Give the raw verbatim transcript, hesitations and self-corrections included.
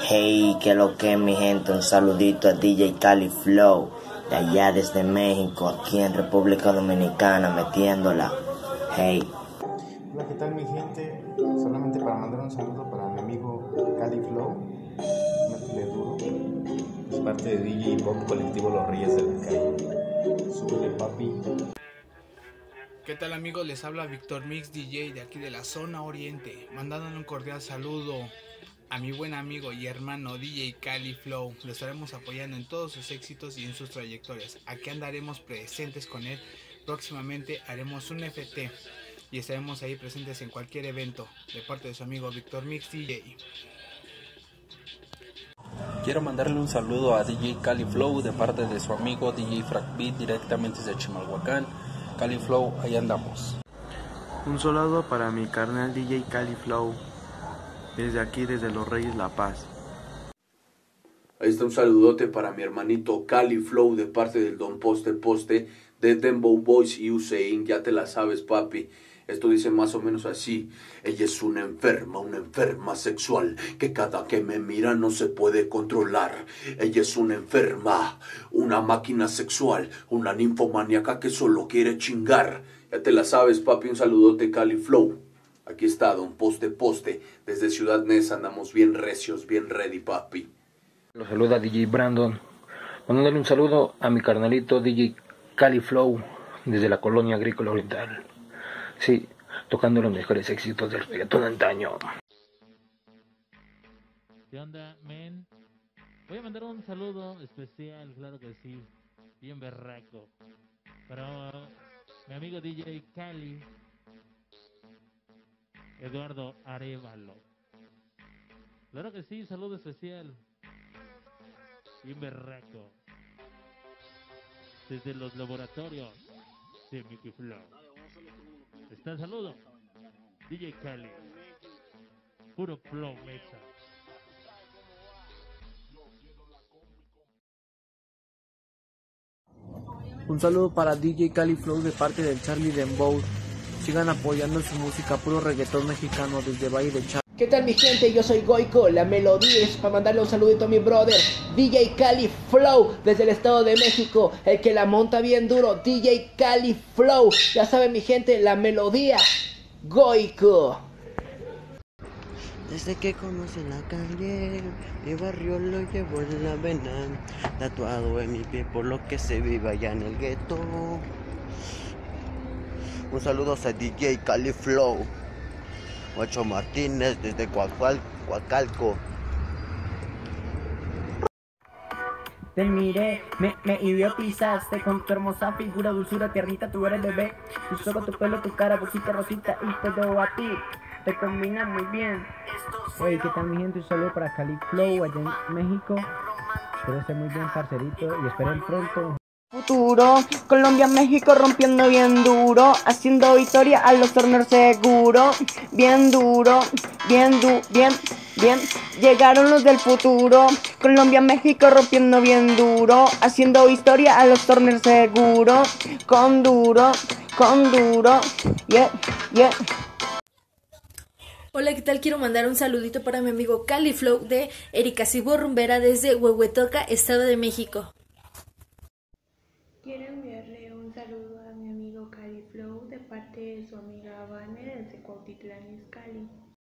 Hey, que lo que mi gente, un saludito a D J Cali Flow, de allá desde México, aquí en República Dominicana, metiéndola. Hey. Hola, ¿qué tal mi gente? Solamente para mandar un saludo para mi amigo Cali Flow, métele duro. Es parte de D J Pop Colectivo Los Reyes de la Calle. Súbele, papi. ¿Qué tal amigos? Les habla Víctor Mix D J de aquí de la zona oriente, mandándole un cordial saludo a mi buen amigo y hermano D J Cali Flow. Lo estaremos apoyando en todos sus éxitos y en sus trayectorias. Aquí andaremos presentes con él. Próximamente haremos un F T y estaremos ahí presentes en cualquier evento de parte de su amigo Víctor Mix D J. Quiero mandarle un saludo a D J Cali Flow de parte de su amigo D J Frank Beat directamente desde Chimalhuacán. Cali Flow, ahí andamos. Un saludo para mi carnal D J Cali Flow, desde aquí, desde Los Reyes La Paz. Ahí está un saludote para mi hermanito Cali Flow de parte del Don Poste Poste de Dembow Boys y Usain. Ya te la sabes, papi. Esto dice más o menos así: ella es una enferma, una enferma sexual, que cada que me mira no se puede controlar. Ella es una enferma, una máquina sexual, una ninfomaníaca que solo quiere chingar. Ya te la sabes, papi. Un saludote, Cali Flow. Aquí está Don Poste Poste desde Ciudad Neza. Andamos bien recios, bien ready, papi. Los saluda D J Brandon, mandándole un saludo a mi carnalito D J Cali Flow desde la colonia agrícola oriental. Sí, tocando los mejores éxitos del reggaetón antaño. ¿Qué onda, men? Voy a mandar un saludo especial, claro que sí, bien berraco, para mi amigo D J Cali, Eduardo Arevalo. Claro que sí, saludo especial, bien berraco, desde los laboratorios de Mickey Flow. Está el saludo, D J Cali, puro flow mesa. Un saludo para D J Cali Flow de parte del Charlie Dembow. Sigan apoyando su música, puro reggaetón mexicano desde Valle de Charlie. ¿Qué tal mi gente? Yo soy Goico, la melodía es para mandarle un saludito a mi brother D J Cali Flow desde el Estado de México, el que la monta bien duro, D J Cali Flow. Ya saben mi gente, la melodía, Goico. Desde que conocí la calle, mi barrio lo llevo en la vena, tatuado en mi pie por lo que se vive allá en el gueto. Un saludo a D J Cali Flow, Ocho Martínez desde Coacalco. Te miré, me, me idiotizaste con tu hermosa figura, dulzura, tiernita, tú eres bebé. Tu ojos, tu pelo, tu cara, boquita rosita y todo a ti te combina muy bien. Hey, ¿qué tal mi gente? Un saludo para Cali Flow allá en México. Espero esté muy bien, parcerito, y esperen pronto. Futuro, Colombia, México rompiendo bien duro, haciendo historia a los torneos seguro, bien duro, bien du, bien, bien, llegaron los del futuro, Colombia, México rompiendo bien duro, haciendo historia a los torneos seguro, con duro, con duro, yeah, yeah. Hola, ¿qué tal? Quiero mandar un saludito para mi amigo Cali Flow de Erika Cibo Rumbera desde Huehuetoca, Estado de México. Quiero enviarle un saludo a mi amigo Cali Flow de parte de su amiga Vane desde Cuautitlán Izcalli.